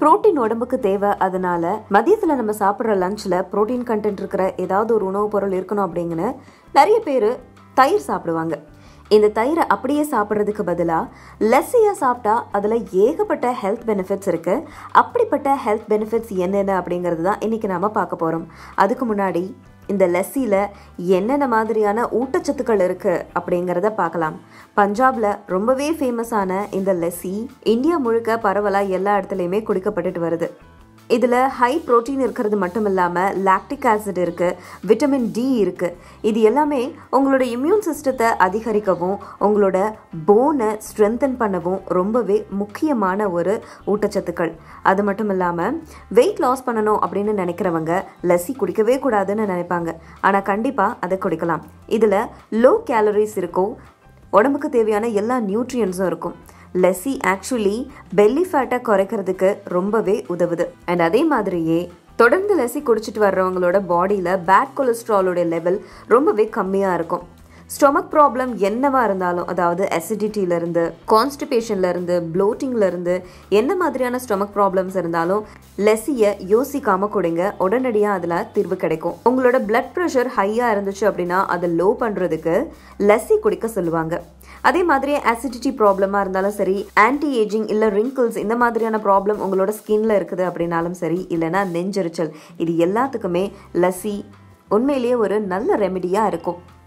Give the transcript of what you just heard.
Protein உடம்புக்கு தேவை. அதனால மதியத்துல நம்ம சாப்பிட்ற லஞ்ச்ல புரோட்டீன் கண்டென்ட் இருக்கிற ஏதாவது ஒரு உணவுப் பொருள் இருக்கணும் அப்படிங்கன்னு நிறைய பேர் தயிர் சாப்பிடுவாங்க. இந்த தயிரை அப்படியே சாப்பிட்றதுக்கு பதிலாக லஸ்ஸியாக சாப்பிட்டா அதில் ஏகப்பட்ட ஹெல்த் பெனிஃபிட்ஸ் இருக்குது. அப்படிப்பட்ட ஹெல்த் பெனிஃபிட்ஸ் என்னென்ன அப்படிங்கிறது தான் இன்றைக்கி நாம் பார்க்க போகிறோம். அதுக்கு முன்னாடி இந்த லஸ்ஸியில் என்னென்ன மாதிரியான ஊட்டச்சத்துக்கள் இருக்குது அப்படிங்கிறத பார்க்கலாம். பஞ்சாபில் ரொம்பவே ஃபேமஸான இந்த லஸ்ஸி இந்தியா முழுக்க பரவலாக எல்லா இடத்துலையுமே குடிக்கப்பட்டுட்டு வருது. இதில் ஹை ப்ரோட்டீன் இருக்கிறது மட்டும் இல்லாமல் லாக்டிக் ஆசிட் இருக்குது, விட்டமின் டி இருக்குது. இது எல்லாமே உங்களோட இம்யூன் சிஸ்டத்தை அதிகரிக்கவும் உங்களோட போனை ஸ்ட்ரென்தன் பண்ணவும் ரொம்பவே முக்கியமான ஒரு ஊட்டச்சத்துக்கள். அது மட்டும் இல்லாமல் வெயிட் லாஸ் பண்ணணும் அப்படின்னு நினைக்கிறவங்க லஸ்ஸி குடிக்கவே கூடாதுன்னு நினைப்பாங்க. ஆனால் கண்டிப்பாக அதை குடிக்கலாம். இதில் லோ கேலரிஸ் இருக்கும், உடம்புக்கு தேவையான எல்லா நியூட்ரியன்ஸும் இருக்கும். லஸ்ஸி ஆக்சுவலி பெல்லி ஃபேட்டை குறைக்கிறதுக்கு ரொம்பவே உதவுது. அண்ட் அதே மாதிரியே தொடர்ந்து லஸ்ஸி குடிச்சிட்டு வர்றவங்களோட பாடியில் பேட் கொலஸ்ட்ராலோட லெவல் ரொம்பவே கம்மியாக இருக்கும். ஸ்டொமக் ப்ராப்ளம் என்னவா இருந்தாலும், அதாவது அசிடிட்டியிலேருந்து, கான்ஸ்டிபேஷன்லேருந்து, ப்ளோட்டிங்லேருந்து என்ன மாதிரியான ஸ்டொமக் ப்ராப்ளம்ஸ் இருந்தாலும் லஸ்ஸியை யோசிக்காமல் கொடுங்க. உடனடியாக அதில் தீர்வு கிடைக்கும். உங்களோட பிளட் ப்ரெஷர் ஹையாக இருந்துச்சு அப்படின்னா அதை லோ பண்ணுறதுக்கு லஸ்ஸி குடிக்க சொல்லுவாங்க. அதே மாதிரி அசிடிட்டி ப்ராப்ளமாக இருந்தாலும் சரி, ஆன்டி ஏஜிங் இல்லை ரிங்கிள்ஸ் இந்த மாதிரியான ப்ராப்ளம் உங்களோட ஸ்கின்ல இருக்குது அப்படின்னாலும் சரி, இல்லைனா நெஞ்செரிச்சல், இது எல்லாத்துக்குமே லஸ்ஸி உண்மையிலேயே ஒரு நல்ல ரெமெடியாக இருக்கும்.